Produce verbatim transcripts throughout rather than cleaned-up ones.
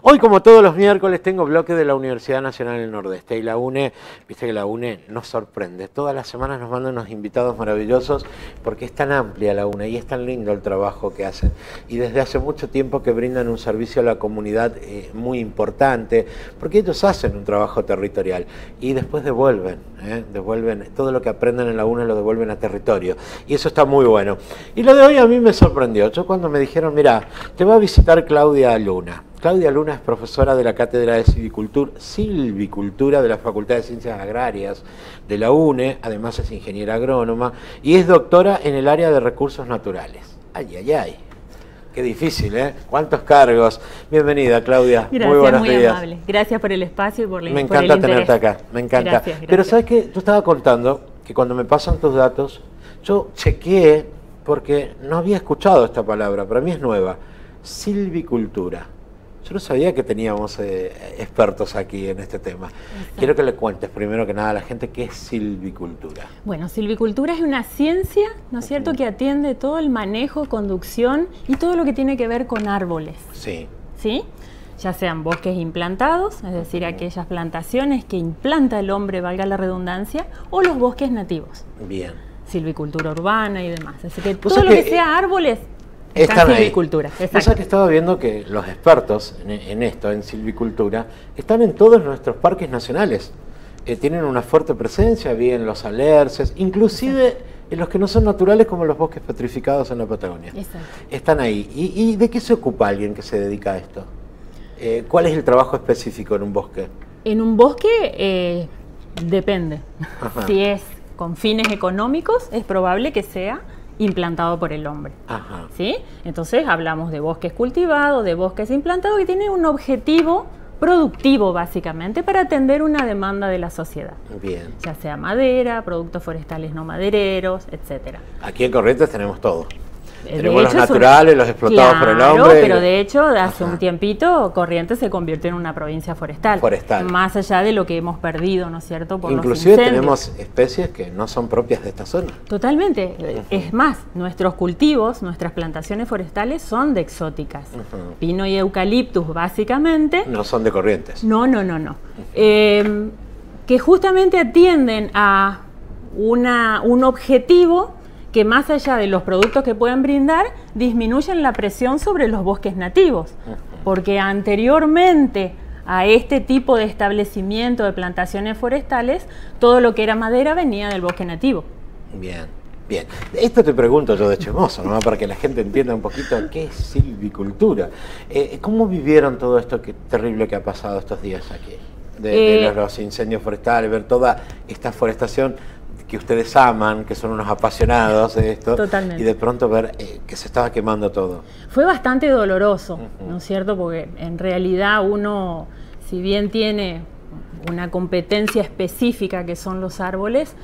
Hoy, como todos los miércoles, tengo bloque de la Universidad Nacional del Nordeste. Y la UNE, viste que la UNE nos sorprende. Todas las semanas nos mandan unos invitados maravillosos porque es tan amplia la UNE y es tan lindo el trabajo que hacen. Y desde hace mucho tiempo que brindan un servicio a la comunidad eh, muy importante, porque ellos hacen un trabajo territorial y después devuelven, eh, devuelven todo lo que aprenden en la UNE, lo devuelven a territorio. Y eso está muy bueno. Y lo de hoy a mí me sorprendió. Yo cuando me dijeron, mira, te va a visitar Claudia Luna. Claudia Luna es profesora de la Cátedra de Silvicultura, Silvicultura de la Facultad de Ciencias Agrarias de la UNE, además es ingeniera agrónoma y es doctora en el área de recursos naturales. Ay, ay, ay. Qué difícil, ¿eh? ¿Cuántos cargos? Bienvenida, Claudia. Gracias, muy buenos muy días. amable. Gracias por el espacio y por, la, me por el encanta interés. tenerte acá, me encanta. Gracias, gracias. Pero ¿sabes qué? Yo estaba contando que cuando me pasan tus datos, yo chequeé porque no había escuchado esta palabra, para mí es nueva. Silvicultura. Yo no sabía que teníamos eh, expertos aquí en este tema. Exacto. Quiero que le cuentes primero que nada a la gente qué es silvicultura. Bueno, silvicultura es una ciencia, ¿no es cierto?, que atiende todo el manejo, conducción y todo lo que tiene que ver con árboles. Sí. ¿Sí? Ya sean bosques implantados, es decir, aquellas plantaciones que implanta el hombre, valga la redundancia, o los bosques nativos. Bien. Silvicultura urbana y demás. Así que O todo sea lo que, que sea árboles... Están ahí. Silvicultura. O sea que estaba viendo que los expertos en, en esto, en silvicultura, están en todos nuestros parques nacionales. Eh, tienen una fuerte presencia, vi en los alerces, inclusive exacto, en los que no son naturales como los bosques petrificados en la Patagonia. Exacto. Están ahí. ¿Y, ¿Y de qué se ocupa alguien que se dedica a esto? Eh, ¿Cuál es el trabajo específico en un bosque? En un bosque eh, depende. Ajá. Si es con fines económicos, es probable que sea implantado por el hombre. Ajá. ¿Sí? Entonces hablamos de bosques cultivados, de bosques implantados, que tienen un objetivo productivo básicamente para atender una demanda de la sociedad. Bien. Ya sea madera, productos forestales no madereros, etcétera. Aquí en Corrientes tenemos todo. De Tenemos hecho, los naturales, un... los explotados claro, por el hombre. Pero de hecho, hace Ajá. un tiempito, Corrientes se convirtió en una provincia forestal. Forestal. Más allá de lo que hemos perdido, ¿no es cierto?, por Inclusive los incendios. tenemos especies que no son propias de esta zona. Totalmente. Uh-huh. Es más, nuestros cultivos, nuestras plantaciones forestales son de exóticas. Uh-huh. Pino y eucaliptus, básicamente. No son de Corrientes. No, no, no, no. Uh-huh. eh, que justamente atienden a una, un objetivo que más allá de los productos que pueden brindar, disminuyen la presión sobre los bosques nativos. Uh-huh. Porque anteriormente a este tipo de establecimiento de plantaciones forestales, todo lo que era madera venía del bosque nativo. Bien, bien. Esto te pregunto yo de chismoso, ¿no? Para que la gente entienda un poquito qué es silvicultura. Eh, ¿Cómo vivieron todo esto que, terrible que ha pasado estos días aquí? De, eh, de los incendios forestales, ver toda esta forestación que ustedes aman, que son unos apasionados de esto. Totalmente. Y de pronto ver eh, que se estaba quemando todo. Fue bastante doloroso, uh-huh, ¿no es cierto? Porque en realidad uno, si bien tiene una competencia específica que son los árboles,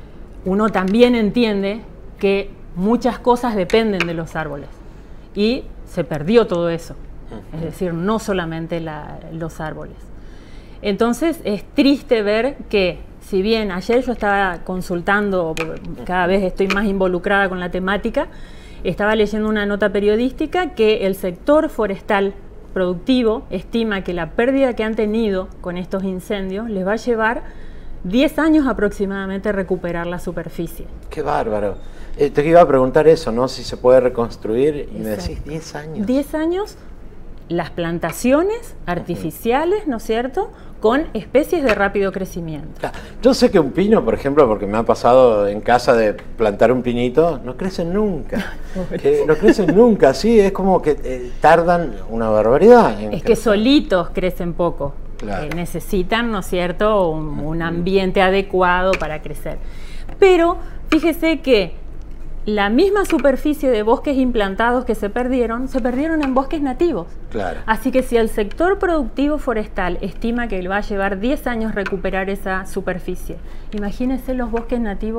uno también entiende que muchas cosas dependen de los árboles. Y se perdió todo eso. Uh-huh. Es decir, no solamente la, los árboles. Entonces es triste ver que, si bien ayer yo estaba consultando, porque cada vez estoy más involucrada con la temática, estaba leyendo una nota periodística que el sector forestal productivo estima que la pérdida que han tenido con estos incendios les va a llevar diez años aproximadamente a recuperar la superficie. ¡Qué bárbaro! Eh, te iba a preguntar eso, ¿no? Si se puede reconstruir, y me decís diez años. diez años, las plantaciones artificiales, ¿no es cierto?, con especies de rápido crecimiento. Yo sé que un pino, por ejemplo, porque me ha pasado en casa de plantar un pinito, no crecen nunca. eh, no crecen nunca, sí, es como que eh, tardan una barbaridad. En es crecer. Que solitos crecen poco. Claro. Eh, necesitan, ¿no es cierto?, un, un ambiente adecuado para crecer. Pero fíjese que la misma superficie de bosques implantados que se perdieron, se perdieron en bosques nativos. Claro. Así que si el sector productivo forestal estima que le va a llevar diez años recuperar esa superficie, imagínense los bosques nativos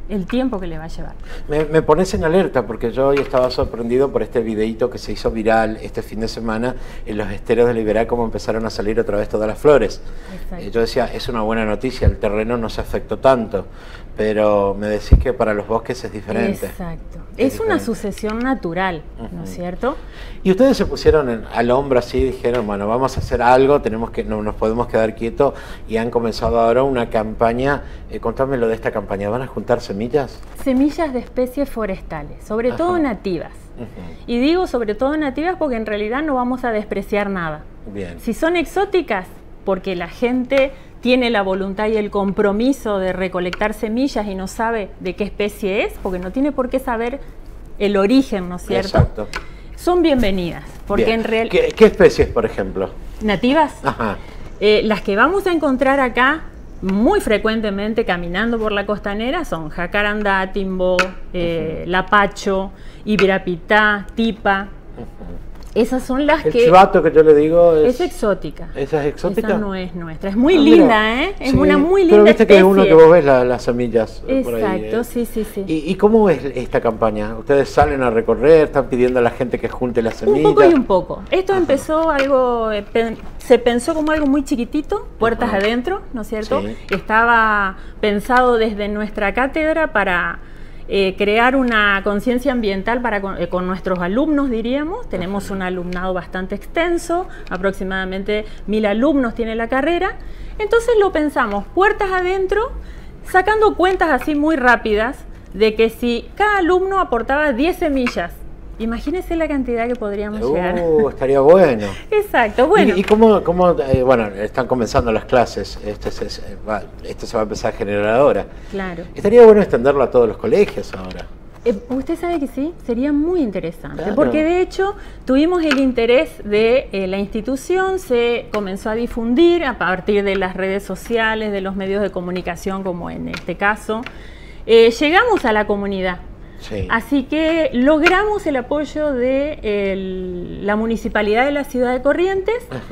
el tiempo que le va a llevar. Me, me pones en alerta porque yo hoy estaba sorprendido por este videíto que se hizo viral este fin de semana en los esteros de Liberá, como empezaron a salir otra vez todas las flores. Eh, yo decía, es una buena noticia, el terreno no se afectó tanto, pero me decís que para los bosques es diferente. Exacto. Es, es una diferente. sucesión natural, Uh-huh. ¿no es cierto? Y ustedes se pusieron en, al hombro así y dijeron, bueno, vamos a hacer algo, tenemos que, no nos podemos quedar quietos, y han comenzado ahora una campaña. Eh, contame lo de esta campaña, ¿van a juntar semillas? Semillas de especies forestales, sobre Ajá. todo nativas. Uh-huh. Y digo sobre todo nativas porque en realidad no vamos a despreciar nada. Bien. Si son exóticas, porque la gente tiene la voluntad y el compromiso de recolectar semillas y no sabe de qué especie es, porque no tiene por qué saber el origen, ¿no es cierto? Exacto. Son bienvenidas, porque Bien. en realidad... ¿Qué, ¿Qué especies, por ejemplo? ¿Nativas? Ajá. Eh, las que vamos a encontrar acá muy frecuentemente caminando por la costanera son jacarandá, timbó, eh, Uh-huh. lapacho, ibirapitá, tipa. Uh-huh. Esas son las El que... chivato que yo le digo es... Es exótica. ¿Esa es exótica? Esa no es nuestra. Es muy Ah, linda, mira. ¿eh? Es Sí, una muy linda pero viste especie. que es uno que vos ves la- las semillas eh, por ahí. Exacto, eh. sí, sí, sí. ¿Y, ¿Y cómo es esta campaña? ¿Ustedes salen a recorrer, están pidiendo a la gente que junte las Un semillas? poco y un poco. Esto Ajá. empezó algo, eh, pen- se pensó como algo muy chiquitito, puertas Ajá. adentro, ¿no es cierto? Sí. Estaba pensado desde nuestra cátedra para eh, crear una conciencia ambiental para con, eh, con nuestros alumnos, diríamos. Tenemos Ajá. un alumnado bastante extenso, aproximadamente mil alumnos tiene la carrera. Entonces lo pensamos, puertas adentro, sacando cuentas así muy rápidas de que si cada alumno aportaba diez semillas, imagínense la cantidad que podríamos llegar. Uh, estaría bueno. Exacto, bueno. ¿Y, y cómo, cómo eh, bueno, están comenzando las clases, este se, se va, esto se va a empezar a generar ahora? Claro. Estaría bueno extenderlo a todos los colegios ahora. Eh, usted sabe que sí, sería muy interesante, Claro. porque de hecho tuvimos el interés de eh, la institución, se comenzó a difundir a partir de las redes sociales, de los medios de comunicación, como en este caso. Eh, llegamos a la comunidad. Sí. Así que logramos el apoyo de el- la Municipalidad de la Ciudad de Corrientes Ajá.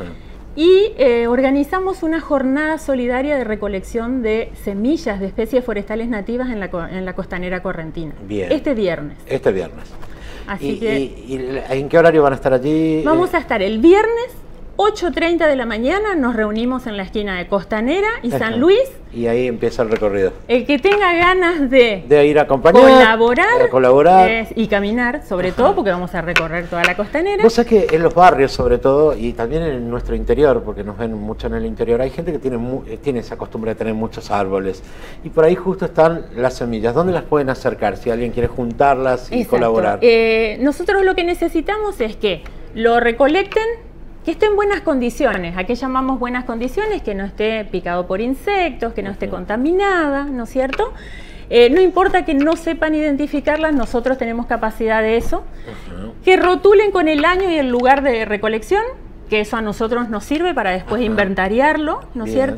y eh, organizamos una jornada solidaria de recolección de semillas de especies forestales nativas en la, co- en la costanera correntina. Bien. Este viernes. Este viernes. Así ¿Y, que y- y en qué horario van a estar allí? vamos Eh, a estar el viernes, ocho treinta de la mañana, nos reunimos en la esquina de Costanera y Ajá. San Luis. Y ahí empieza el recorrido. El que tenga ganas de... De ir a acompañar, colaborar, a colaborar. eh, y caminar, sobre Ajá. todo porque vamos a recorrer toda la costanera. Vos sabés que en los barrios, sobre todo, y también en nuestro interior, porque nos ven mucho en el interior, hay gente que tiene, mu- eh, tiene esa costumbre de tener muchos árboles. Y por ahí justo están las semillas. ¿Dónde las pueden acercar si alguien quiere juntarlas y Exacto. colaborar? Eh, nosotros lo que necesitamos es que lo recolecten, que esté en buenas condiciones. ¿A qué llamamos buenas condiciones? Que no esté picado por insectos, que no esté Ujú. contaminada, ¿no es cierto? Eh, no importa que no sepan identificarlas, nosotros tenemos capacidad de eso. Ujú. Que rotulen con el año y el lugar de recolección, que eso a nosotros nos sirve para después Ajá. inventariarlo, ¿no es Bien. cierto?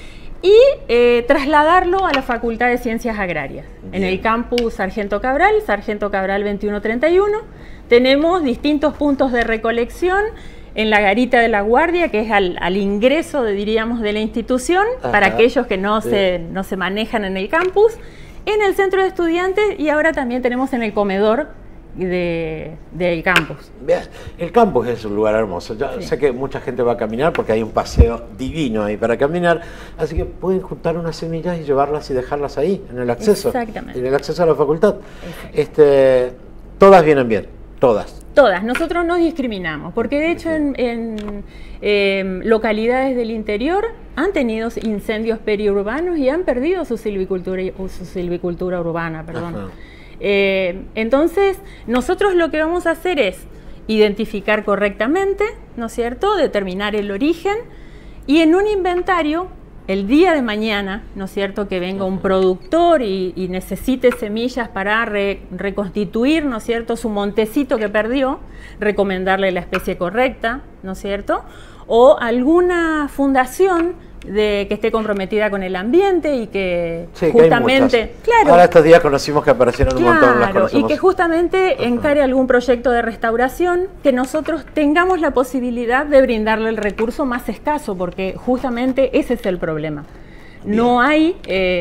Y eh, trasladarlo a la Facultad de Ciencias Agrarias. En Bien. el campus Sargento Cabral, Sargento Cabral veintiuno treinta y uno, tenemos distintos puntos de recolección en la garita de la guardia, que es al, al ingreso, de, diríamos, de la institución, Ajá. para aquellos que no, Sí. se, no se manejan en el campus, en el centro de estudiantes, y ahora también tenemos en el comedor de- del campus. Vean, el campus es un lugar hermoso. Yo Sí. sé que mucha gente va a caminar porque hay un paseo divino ahí para caminar, así que pueden juntar unas semillas y llevarlas y dejarlas ahí, en el acceso. Exactamente. En el acceso a la facultad. Exacto. Este, todas vienen bien, todas. Todas, nosotros no discriminamos, porque de hecho en, en, eh, localidades del interior han tenido incendios periurbanos y han perdido su silvicultura, su silvicultura urbana, perdón. Ajá. Eh, entonces, nosotros lo que vamos a hacer es identificar correctamente, ¿no es cierto?, determinar el origen, y en un inventario, el día de mañana, ¿no es cierto?, que venga un productor y, y necesite semillas para re- reconstituir, ¿no es cierto?, su montecito que perdió, recomendarle la especie correcta, ¿no es cierto?, o alguna fundación de que esté comprometida con el ambiente y que Sí, que hay justamente, muchas. claro, Ahora estos días conocimos que aparecieron un montón, las claro, y conocemos. que justamente encare algún proyecto de restauración, que nosotros tengamos la posibilidad de brindarle el recurso más escaso, porque justamente ese es el problema. Bien. No hay eh,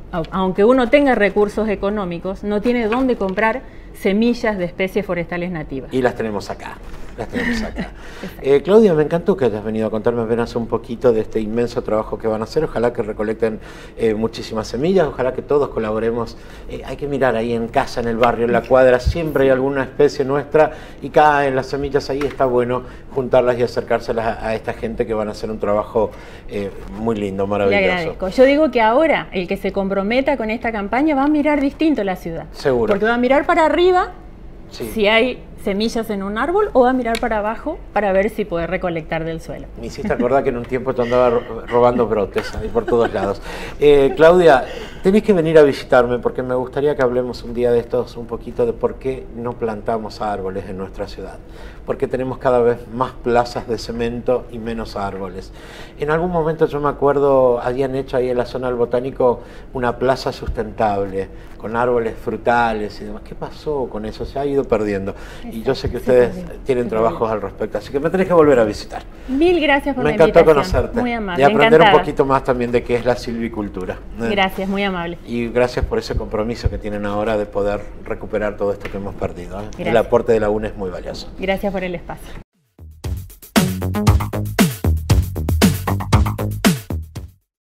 aunque uno tenga recursos económicos, no tiene dónde comprar semillas de especies forestales nativas. Y las tenemos acá. Las tenemos acá. eh, Claudia, me encantó que hayas venido a contarme apenas un poquito de este inmenso trabajo que van a hacer. Ojalá que recolecten eh, muchísimas semillas, ojalá que todos colaboremos. Eh, hay que mirar ahí en casa, en el barrio, en la cuadra, siempre hay alguna especie nuestra y caen las semillas ahí. Está bueno juntarlas y acercárselas a, a esta gente que van a hacer un trabajo eh, muy lindo, maravilloso. Le agradezco. Yo digo que ahora el que se comprometa con esta campaña va a mirar distinto la ciudad. Seguro. Porque va a mirar para arriba, sí, si hay semillas en un árbol, o va a mirar para abajo para ver si puede recolectar del suelo. Me hiciste acordar que en un tiempo te andaba ro robando brotes ahí por todos lados. Eh, Claudia, tenés que venir a visitarme porque me gustaría que hablemos un día de estos un poquito de por qué no plantamos árboles en nuestra ciudad. Porque tenemos cada vez más plazas de cemento y menos árboles. En algún momento yo me acuerdo, habían hecho ahí en la zona del Botánico una plaza sustentable con árboles frutales y demás. ¿Qué pasó con eso? Se ha ido perdiendo. Y yo sé que ustedes tienen trabajos al respecto, así que me tenés que volver a visitar. Mil gracias por la invitación. Me encantó conocerte. Muy amable. Y aprender encantada. un poquito más también de qué es la silvicultura. Gracias, muy amable. Y gracias por ese compromiso que tienen ahora de poder recuperar todo esto que hemos perdido. ¿eh? El Gracias. aporte de la U N E es muy valioso. Gracias por el espacio.